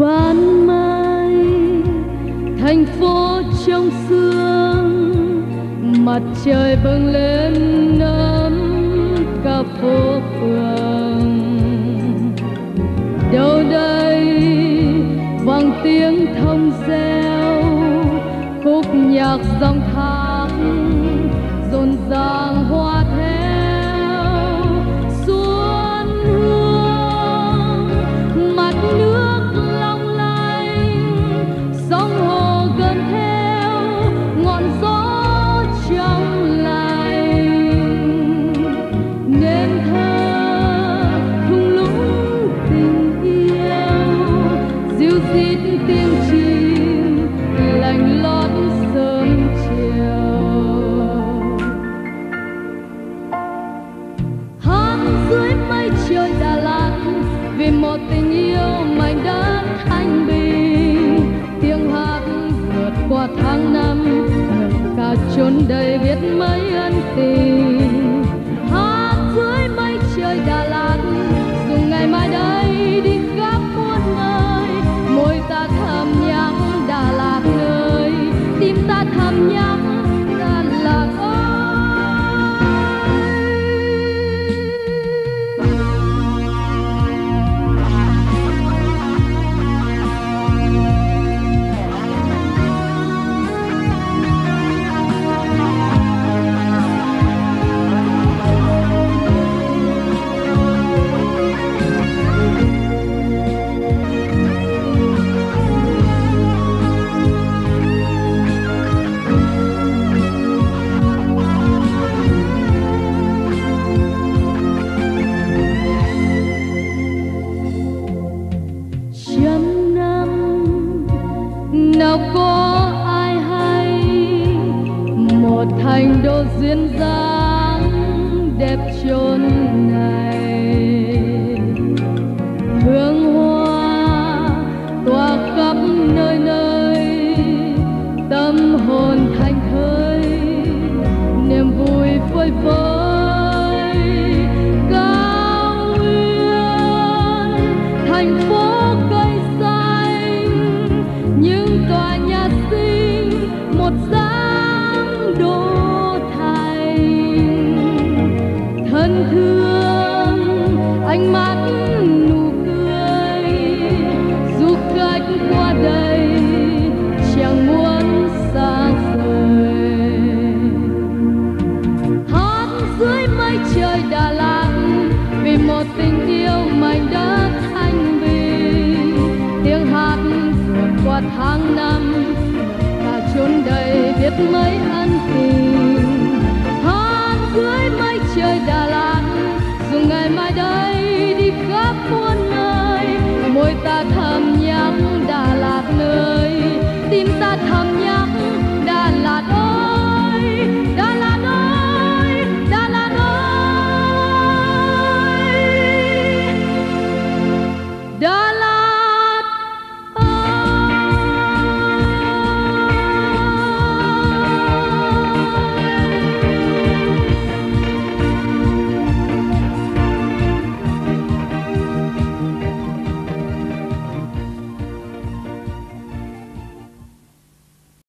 ban mai thành phố trong sương, mặt trời bừng lên ấm cả phố phường. Đâu đây vang tiếng thông reo, khúc nhạc dòng thác rộn ràng hoa theo xuân hương. Mặt nước long lanh, sóng hồ gần theo ngọn gió trong lành. Nên thơ thung lũng tình yêu, dịu dít tiếng chim lành lót sớm chiều. Hát dưới mây trời Đà Lạt vì một tình yêu mảnh đất thanh bình. Tiếng hát vượt qua tháng năm, cả chốn đầy biết mấy ân tình. Hát dưới mây trời Đà Lạt, dù ngày mai đây đi khắp muôn nơi, môi ta thầm nhắc Đà Lạt ơi, tim ta thầm nhắc Đà Lạt ơi. Nào có ai hay một thành đô duyên dáng đẹp chốn này. Hương hoa tỏa khắp nơi nơi, tâm hồn thành thơi, niềm vui phơi phới. Cao nguyên thành phố cây xanh, những tòa nhà xinh một dáng đô thành. Thân thương ánh mắt nụ cười, du khách qua đây chẳng muốn xa rời. Hát dưới mây trời Đà Lạt vì một tình yêu mảnh đất thanh bình. Tiếng hát vượt qua tháng năm, cả chốn đầy biết mấy ân tình. Hát dưới mây trời Đà Lạt, dù ngày mai đây đi khắp muôn nơi, môi ta